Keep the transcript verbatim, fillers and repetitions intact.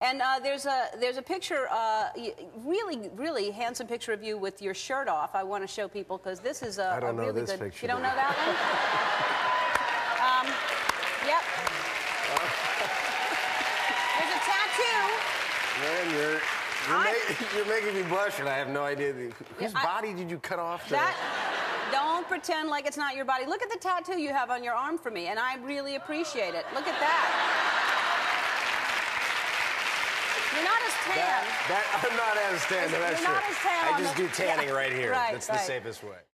And uh, there's a there's a picture, uh, really, really handsome picture of you with your shirt off. I want to show people because this is a, I don't a know really this good. picture. You don't know that one? um, yep. There's a tattoo. Man, you're you're, I, make, you're making me blush, and I have no idea the, whose I, body did you cut off? To... That. Don't pretend like it's not your body. Look at the tattoo you have on your arm for me, and I really appreciate it. Look at that. You're not as tan. That, that I'm not as tan. No, that's You're true. not as tan. I just the, do tanning yeah, right here. Right, That's right. the safest way.